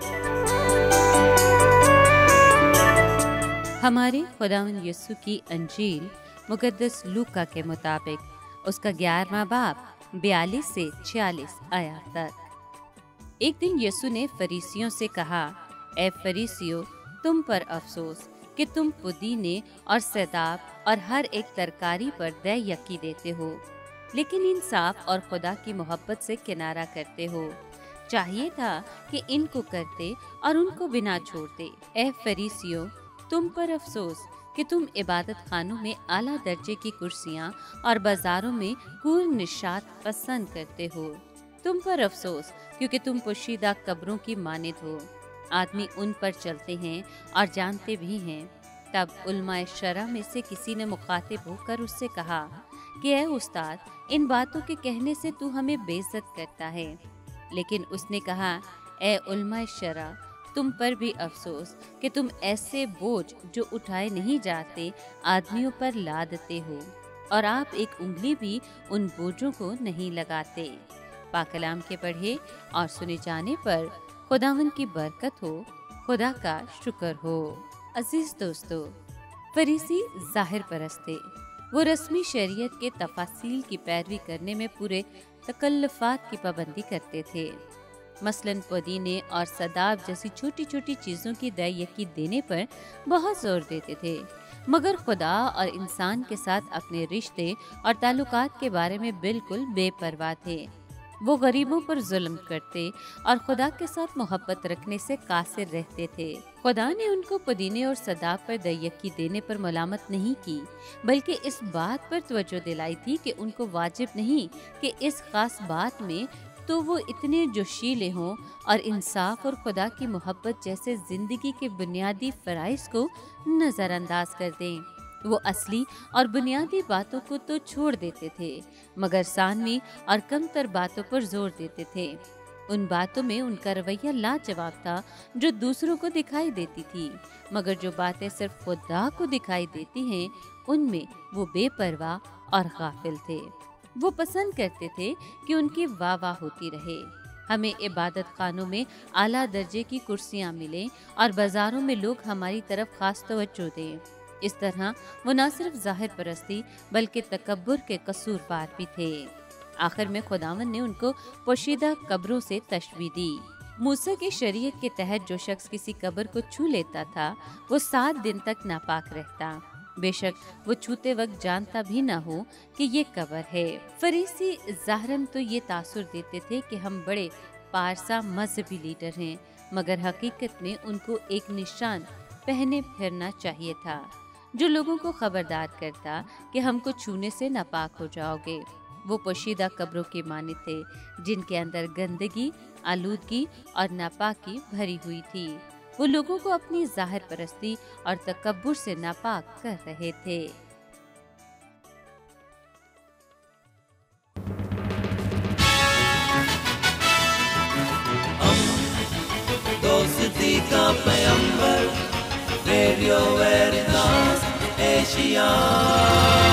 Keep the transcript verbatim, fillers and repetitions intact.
ہمارے خداوند یسوع کی انجیل مقدس لوکا کے مطابق اس کا گیارہواں باب بیالیس سے چھیالیس آیات تک۔ ایک دن یسوع نے فریسیوں سے کہا، اے فریسیوں، تم پر افسوس کہ تم پودینے اور سیداب اور ہر ایک ترکاری پر دے یکی دیتے ہو، لیکن انصاف اور خدا کی محبت سے کنارہ کرتے ہو۔ چاہیے تھا کہ ان کو کرتے اور ان کو بنا چھوڑتے۔ اے فریسیوں، تم پر افسوس کہ تم عبادت خانوں میں اعلیٰ درجے کی کرسیاں اور بازاروں میں کور نشاط پسند کرتے ہو۔ تم پر افسوس کیونکہ تم پوشیدہ قبروں کی مانند ہو۔ آدمی ان پر چلتے ہیں اور جانتے بھی ہیں۔ تب علماء شرع میں سے کسی نے مخاطب ہو کر اس سے کہا کہ اے استاد، ان باتوں کے کہنے سے تو ہمیں بے عزت کرتا ہے۔ لیکن اس نے کہا، اے علماء شرع، تم پر بھی افسوس کہ تم ایسے بوجھ جو اٹھائے نہیں جاتے آدمیوں پر لادتے ہو، اور آپ ایک انگلی بھی ان بوجھوں کو نہیں لگاتے۔ پاک کلام کے پڑھے اور سنے جانے پر خداوند کی برکت ہو، خدا کا شکر ہو۔ عزیز دوستو، فریسی ظاہر پرست تھے۔ وہ رسمی شریعت کے تفاصیل کی پیروی کرنے میں پورے تکلفات کی پابندی کرتے تھے۔ مثلاً پودینے اور سداب جیسی چھوٹی چھوٹی چیزوں کی دے یکی دینے پر بہت زور دیتے تھے، مگر خدا اور انسان کے ساتھ اپنے رشتے اور تعلقات کے بارے میں بالکل بے پرواہ تھے۔ وہ غریبوں پر ظلم کرتے اور خدا کے ساتھ محبت رکھنے سے قاصر رہتے تھے۔ خدا نے ان کو پودینے اور سداب پر دے یکی دینے پر ملامت نہیں کی، بلکہ اس بات پر توجہ دلائی تھی کہ ان کو واجب نہیں کہ اس خاص بات میں تو وہ اتنے جوشیلے ہوں اور انصاف اور خدا کی محبت جیسے زندگی کے بنیادی فرائض کو نظر انداز کر دیں۔ وہ اصلی اور بنیادی باتوں کو تو چھوڑ دیتے تھے، مگر ثانوی اور کم تر باتوں پر زور دیتے تھے۔ ان باتوں میں ان کا رویہ لاجواب تھا جو دوسروں کو دکھائی دیتی تھی، مگر جو باتیں صرف خدا کو دکھائی دیتی ہیں ان میں وہ بے پرواہ اور غافل تھے۔ وہ پسند کرتے تھے کہ ان کی واہ واہ ہوتی رہے۔ ہمیں عبادت خانوں میں اعلیٰ درجے کی کرسیاں ملیں اور بازاروں میں لوگ ہماری طرف خاص توجہ دیں۔ اس طرح وہ نہ صرف ظاہر پرستی بلکہ تکبر کے قصوروار بھی تھے۔ آخر میں خداوند نے ان کو پوشیدہ قبروں سے تشبیہ دی۔ موسیٰ کی شریعت کے تحت جو شخص کسی قبر کو چھو لیتا تھا وہ سات دن تک ناپاک رہتا، بے شک وہ چھوتے وقت جانتا بھی نہ ہو کہ یہ قبر ہے۔ فریسی ظاہراً تو یہ تاثر دیتے تھے کہ ہم بڑے پارسا مذہبی لیڈر ہیں، مگر حقیقت میں ان کو ایک نشان پہنے پھرنا چاہیے تھا جو لوگوں کو خبردار کرتا کہ ہم کو چھونے سے ناپاک ہو جاؤ گے۔ وہ پوشیدہ قبروں کے مانند تھے جن کے اندر گندگی، آلودگی اور ناپاکی بھری ہوئی تھی۔ وہ لوگوں کو اپنی ظاہر پرستی اور تکبر سے ناپاک کر رہے تھے۔ دوستی کا پیغمبر، ریڈیو ویریتاس ایشیا۔